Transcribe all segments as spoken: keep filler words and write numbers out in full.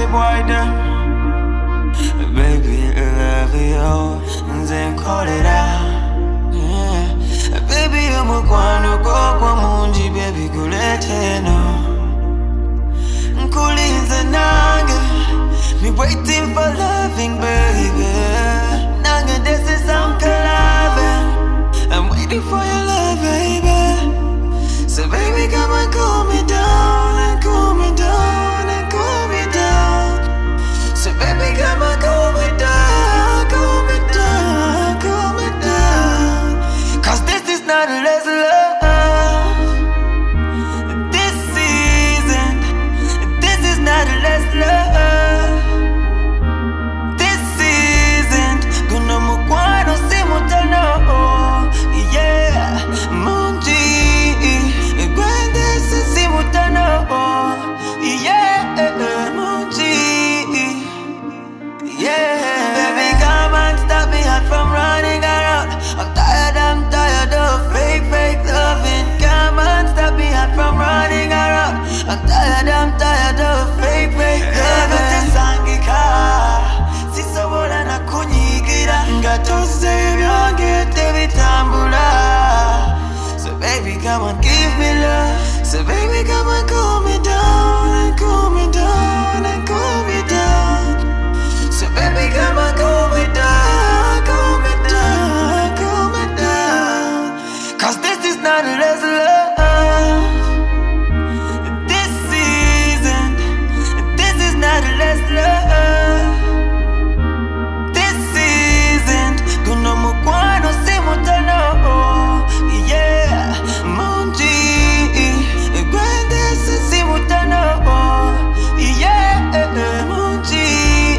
boy them. Baby, I love you, and then call it out. Yeah. Baby, I'm a guano, go kwa munji, baby, kulete no. Kulinza nanga, me waiting for loving, baby. Nanga, this is some collabing. I'm waiting for your love, baby. So baby, come and cool me down, and cool me down, and cool me down. So baby, come and cool me down, cool me down, cool me down. Cause this is not a less love. This season, this is not a less love. This season, gonna mukwano si mutano. Yeah, munji, gwende si mutano. Yeah, munji. Yeah, baby, come and stop me heart from running around. I'm tired, I'm tired of fake, fake loving. Come and stop me heart from running around. I'm tired, I'm tired of fake, fake loving. Sangika, siso wala na kunyigira. Ngato save your get every tambula. So baby, come and give me love. So baby, come and cool me down, and cool me down, and cool me down. So baby, come and cool me down, cool me down, cool me down. Cause this is not a less love. This season, this is not a less love. This season, gonna mukwano si mutano. Yeah, munji, gwende si mutano. Yeah, munji.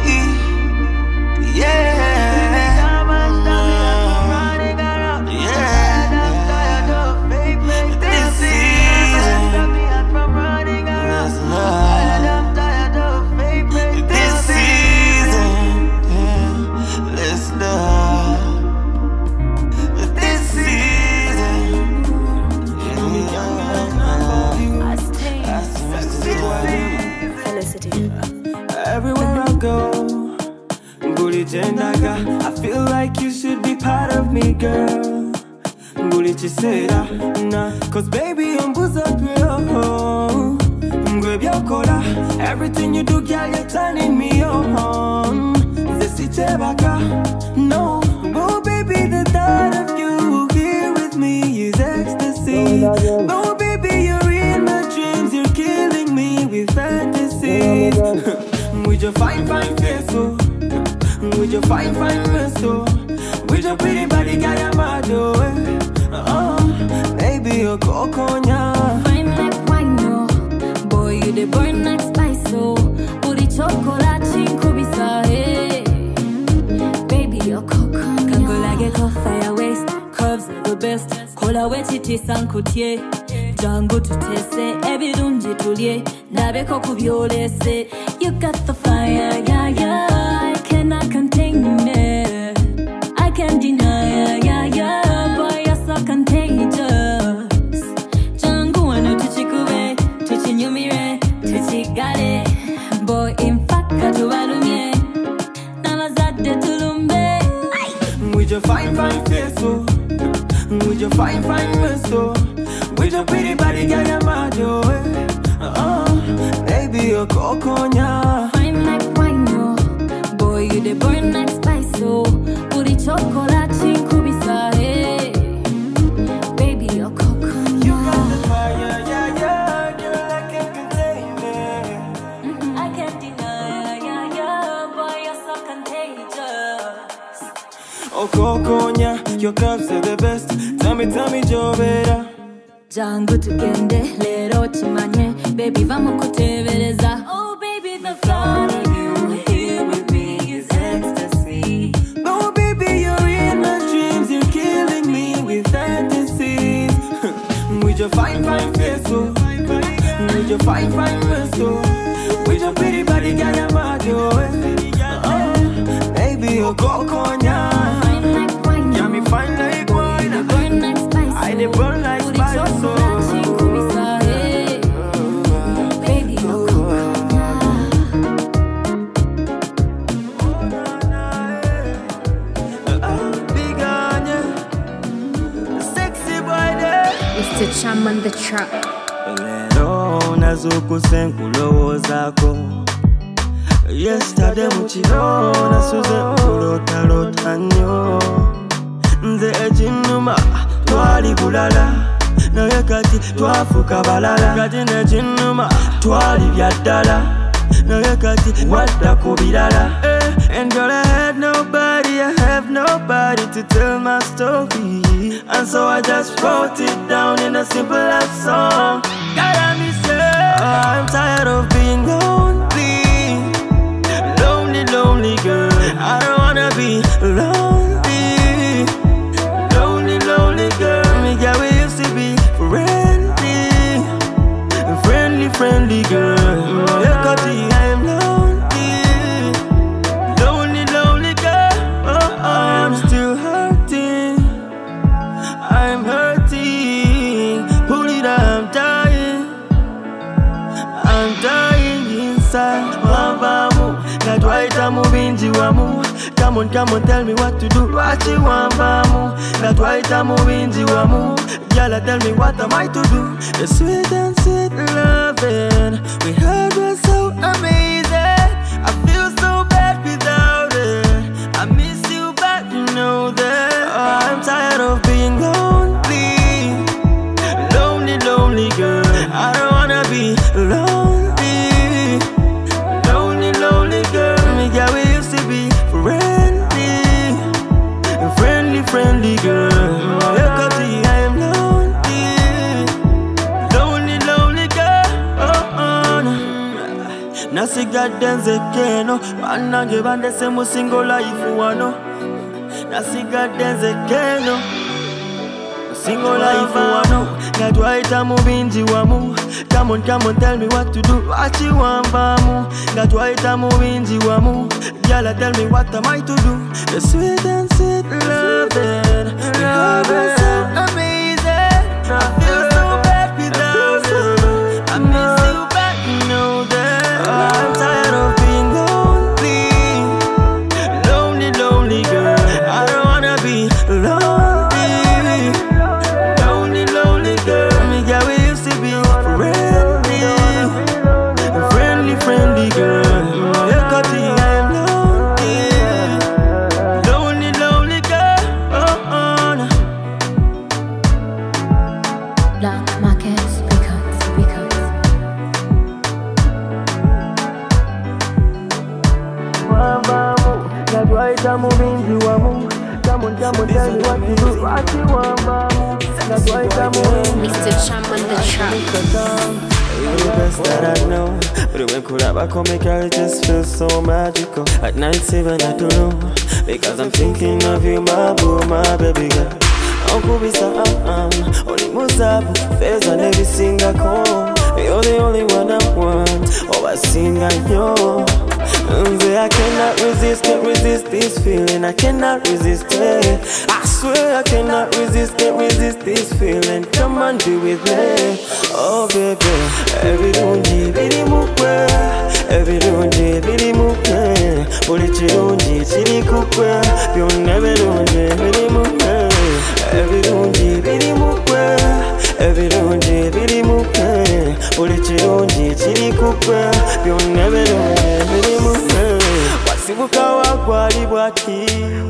Everywhere I go, I feel like you should be part of me, girl. Cause baby, I'm buzzed up. Everything you do, girl, you're turning me on. No, oh baby, the thought of you here with me is ecstasy. Oh baby, you're in my dreams, you're killing me with fantasies. With your fine, fine face, oh. With your fine, fine face, oh. With your pretty body, girl, I'm mad, oh. Uh, baby, you're coconya. Fine like wine, no. Boy, you the burn like spice, oh. Booty chocolate, kubisa, hey. Baby, you're coconya. Can go like a cough, fire waist. Curves are the best. Kola wetiti sankutie. Jango to tese, every dunji tulie. Nabe koku violese. You got the fire, yeah, yeah. I cannot contain it. I can't deny it, yeah, yeah. Boy, you're so contagious. Jango wano tuchikube, tuchinyumire, tuchigare. Boy, in fact, katubalumye. Namazade tulumbe. With your fine, fine face, oh. With your fine, fine face, oh. With your pretty body, girl, you're mad, oh. Uh, baby, you're coconya. Fine like wine, no. Boy, you the burn like spice, oh. Booty chocolate, kubisa, hey. Baby, you're coconya. You got the fire, yeah, yeah. Girl, I can't contain it. Mm-hmm. I can't deny, yeah, yeah. Boy, you're so contagious. Oh, coconya, your curves are the best. Tell me, tell me, Joe, better. Jango tugende, lero chimanye. Baby, vamo kutevereza. Oh, baby, the thought of you here with me is ecstasy. Oh, baby, you're in my dreams. You're killing me with fantasies. With your fine, fine face, oh. With your fine, fine face, oh. With your pretty body, girl, I'm mad, oh. Baby, you're coconya. Fine like wine, yeah, me fine like wine. You burn like spice, I dey burn like spice, oh. Baby, you're coconya. Mister Cham on the track. Lero nazuku senkulo zako. Yesterday muchiro nasuze kulota lota nyo. Nze ejinuma twali kulala. Naye kati twafuka balala. Kati nejinuma twali byaddala. Naye kati wadda kubirala. And girl, I had nobody, I have nobody to tell my story. And so I just wrote it down in a simple love song. God, me say, I'm tired of being lonely. Lonely, lonely girl. I don't wanna be lonely. Lonely, lonely girl. Me, yeah, we used to be friendly. Friendly, friendly girl. Look at me, I'm lonely. Lonely, lonely girl. Oh, I'm still hurting. I'm hurting. Pull it up, I'm dying. I'm dying inside. Wambamu, that white amu binji wamu. Come on, come on, tell me what to do. Wachi wambamu, that white amu binji wamu. Girl, tell me what am I to do? The sweet and sweet loving we heard was so amazing. I feel so bad without it. I miss you, but you know that I'm tired of being lonely. Lonely, lonely girl. I don't wanna be lonely. Lonely, lonely girl. Me, yeah, we used to be friendly. Friendly, friendly girl. Look at me, I am lonely. Lonely, lonely girl. Oh, oh, no. Nasi gadenze keno. Wanange bande se mu single life wano. Nasi gadenze keno. Single life wano. That white amu binji wamu. Come on, come on, tell me what to do. Wachi wambamu. That white amu binji wamu. Girl, tell me what am I to do? The sweet and sweet loving, love is so amazing. I feel so bad without you. I miss you, but you know that I'm tired of being lonely. Lonely, lonely girl. I don't wanna be lonely. Lonely, lonely girl. Me, yeah, we used to be friendly. Friendly, friendly girl. Look at me, I'm lonely. Lonely, lonely girl. Oh, oh, no. Black markets, because, because. Wambamu, that white amu binji wamu. Come on, come on, tell me what to do. Wachi wambamu, that white amu binji. Mister Cham on the track. You're the best that I know. But when could I come make it just feel so magical. At night even I don't know. Because I'm thinking of you, my boo, my baby girl. Uncle Bisa, um, only Muzabu, face on every single call. You're the only one I want. Oh, I sing I know. I cannot resist, can't resist this feeling. I cannot resist it. I swear I cannot resist, can't resist this feeling. Come on, be with me. Oh baby, every dunji, bidi mukwe. Every dunji, bidi mukwe. Polichi dunji, chiri kukwe. Pion every dunji, bidi mukwe. Every dunji, bidi mukwe. Every dunji, bidi mukwe. Polichi dunji, chiri kukwe. Pion every dunji, bidi mukwe. Wasibuka wakwali bwati.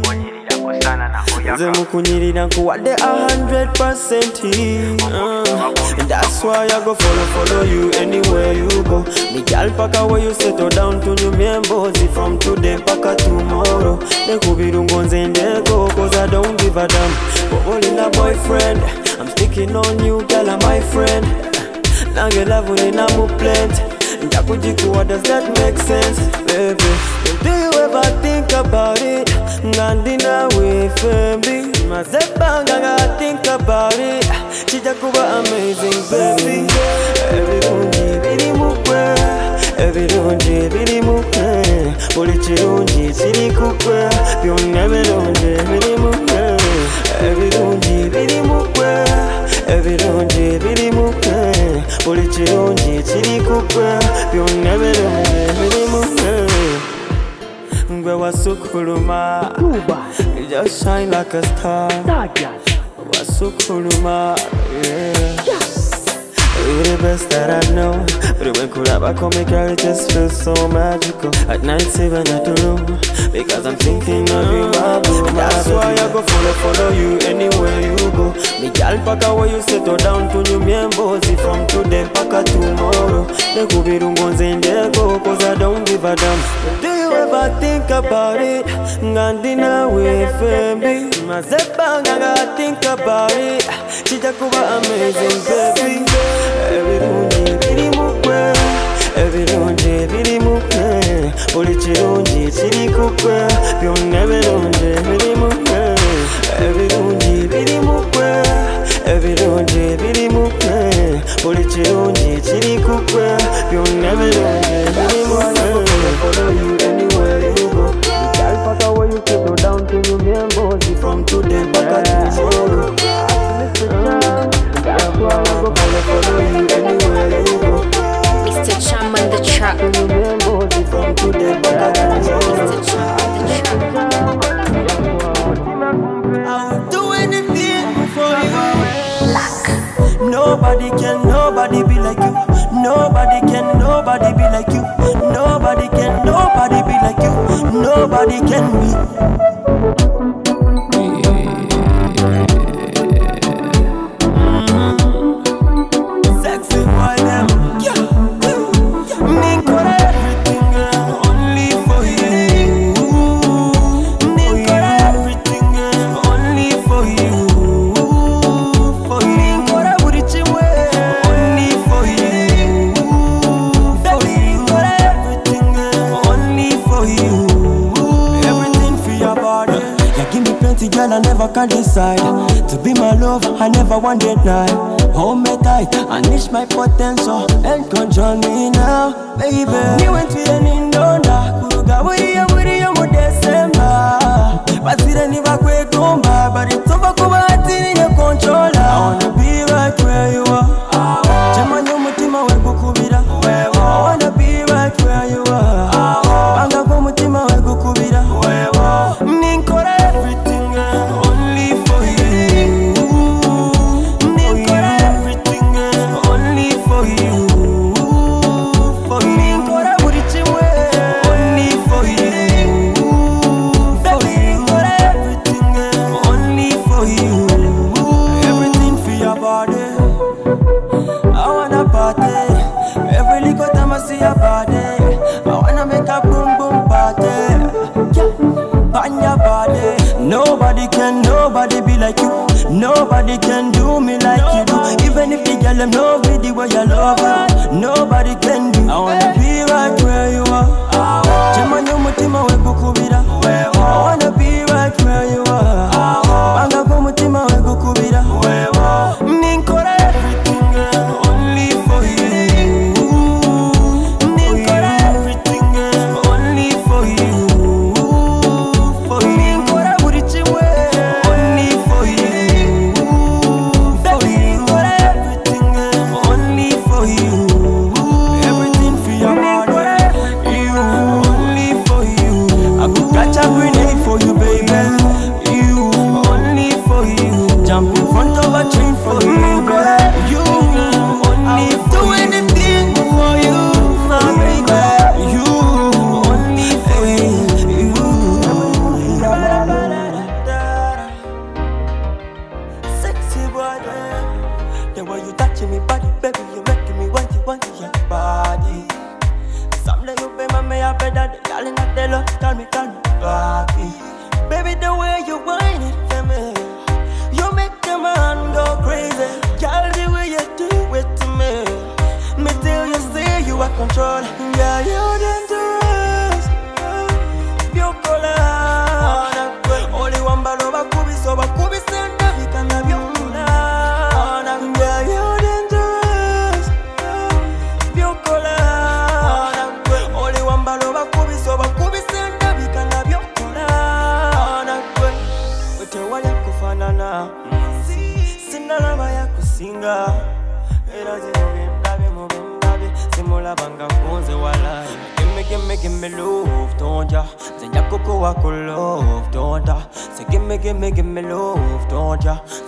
Nze mukunyirira nkuwadde a hundred percent. And that's why I go follow, follow you anywhere you go. Me gal paka where you settle down to new members. From today paka tomorrow. Nekubirungo nze ndego cause I don't give a damn. Bobolina boyfriend, I'm sticking on you, gal are my friend. Nange love ulina mu plant. Ndakujikuwa, does that make sense, baby? Do you ever think about it? Ngandina we family. Mazepanga nga think about it. Chijakuba amazing, baby. Every dunji bidi mukwe. Every dunji bidi mukwe. Buli chirunji chiri kukwe. Pion every dunji bidi mukwe. Every dunji bidi mukwe. Every dunji bidi mukwe. Buli chirunji chiri kukwe. Pion every dunji bidi mukwe. Ngwe wasukuluma, you just shine like a star. wasukuluma, yeah. You're the best that I know. But when could I come make her, it just feels so magical. At night, seven at the room, because I'm thinking of you, my boo. That's why I go follow, follow you anywhere you go. Me gal paka where you settle down to New Membozi. From today paka tomorrow. They could be rungonze in there go, cause I don't give a damn. Do you ever think about it? Ngandina we fembi. Mazepa ngaga think about it. Chijakuba amazing baby. Every day, every mukwe, every day, every mukwe. Oli chirunji, chiri kukwe. Pion every day, every mukwe. Every day, every mukwe, every day, every mukwe. Oli chirunji, chiri kukwe. Pion every day, every mukwe. Follow you anywhere you go. Girl, fuck away you go down to New Membozi. From today back to tomorrow. That's why I go follow you anywhere you go. Mister Cham on the track. From today back to Mister Cham on the track. I would do anything for you. Black. Nobody can, nobody be like you. Nobody can, nobody be like you. Nobody can, nobody be like you. Nobody can be. Girl, I never can decide to be my love. I never want to deny. Hold me tight, unleash my potential and control me now, baby. You went to an indonda, kuruga wuriya wuriya mu December. But see, they never quit comba, but it's over kuba in your controller. I wanna be right where you are. Chema nyumutima we gukubira. I wanna be right where you are. Banga ko mutima we gukubira. Ninkora everything. Only for you, everything only for you, for me. Only for you, for you. Everything only for you, everything for your body. I wanna party every little time I see your body. I wanna make a boom boom party, yeah, on your body. Nobody can, nobody be like you. Nobody can do me like you do. Even if the girl them love me the way you love me, nobody can do. I wanna be right where you are. Chema nyumutima we gukubira. I wanna be right where you are. Banga ko mutima we gukubira. Ninkora everything only for you. Ninkora everything only for you.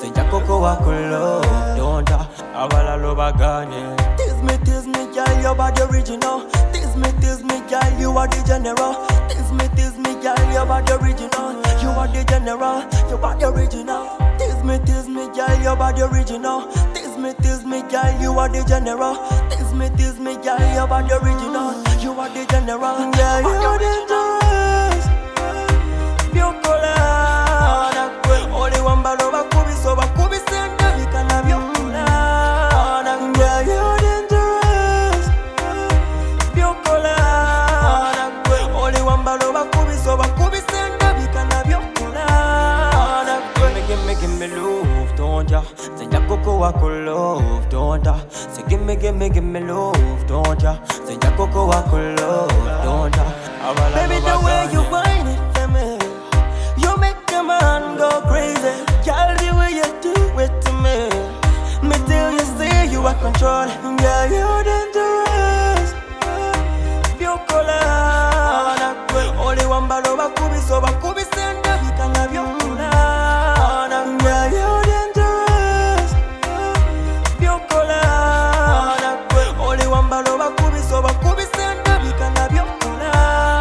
Senja koko wakulo, don't I? Awala lobagane. Tease me, tease me, girl, you are the original. Tease me, tease me, girl, you are the general. Tease me, tease me, girl, you are the original. You are the general, you are the original. Tease me, tease me, girl, you are the original. Tease me, tease me, girl, you are the general. Tease me, tease me, girl, you are the original. You are the general, girl, you are dangerous. Biokola, only one balo bakubi so bakubi senda bikana biokola. Girl, you are dangerous. Biokola, only one balo bakubi so bakubi senda bikana biokola. Give me, give me love, don't ya? Send ya coco wako love, don't ya? Say give me, give me, give me love, don't ya? Send ya coco wako love, don't ya? Baby, the way you whine it for me, you make a man go crazy. Girl, the way you do it to me, me till you say you are controlling. Girl, you're dangerous. Biokola, only one balo bakubi so bakubi senda bikana biokola. Girl, you're dangerous. Biokola, only one balo bakubi so bakubi senda bikana biokola.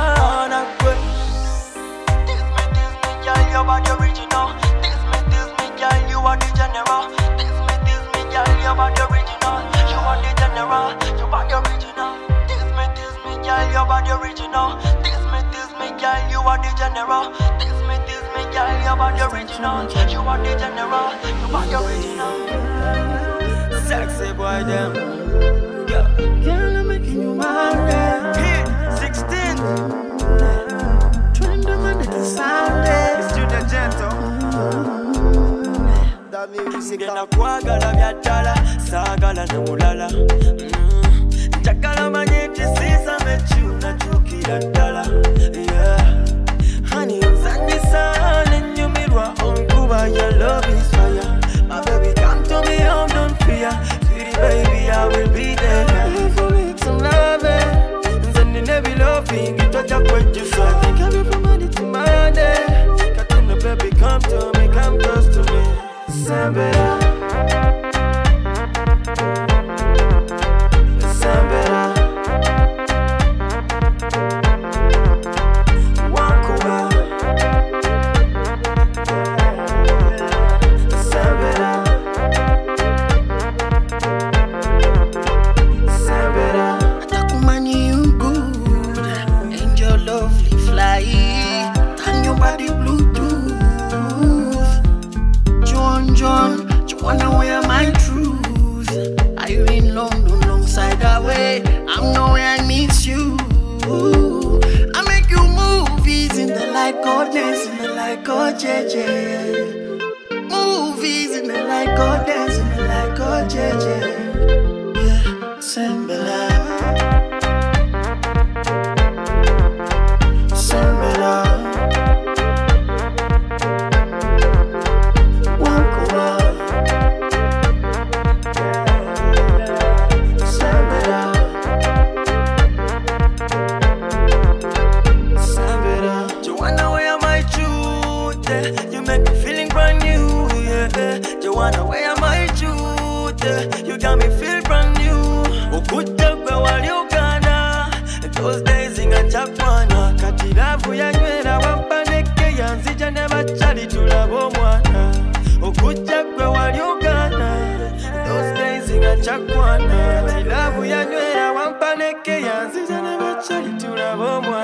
Tease me, tease me, girl, you are the original. Tease me, tease me, girl, you are the general. Tease me, tease me, girl, you are the original. You are the general, you are the original. Tease me, tease me, girl, you are the original. Tease me, tease me, girl, you are the general. Tease me, tease me, girl, you are the original. You are the general, you are the original. Sexy boy, them. Yeah. Girl, I'm making you mad. Hit sixteen. Trend them and it's Sunday. Student gentle. That music. Gena kwagala byatala, sagala nemulala. Njagala manyeti sisa mechuna chukira ddala. Yeah. Honey, uzanyisa nenyumirwa onkuba, your love is fire. My baby, come to me home, don't fear. Sweetie baby, I will be there. If you make some loving, sending every loving, you touch up with your soul. I can be from Monday to Monday. Katina baby, come to me, come close to me. Sambera, Sambera, Wakuba, Sambera, Sambera. Atakumani you good, angel lovely fly. Turn your body Bluetooth. John, John, you wanna wear my truth? Are you in London, long side away? I'm nowhere, I miss you. I make you movies in the light, God dance in the light, God J J. Movies in the light, God dance in the light, God J J. Yeah, Sambela, Sambela, Wakuba, Sambela, Sambera. Joanna, where am I truth? Yeah. You make me feeling brand new. Yeah. Joanna, where am I truth? Yeah. You got me feel brand new. Ukutagwa wali Uganda. Those days in a Chapwana. Katirafu ya nywera wampaneke yanzija nebachali tulabo mwana. Ukutagwa wali Uganda. Those days in a Chapwana. Katirafu ya nywera wampaneke yanzija nebachali tulabo mwana.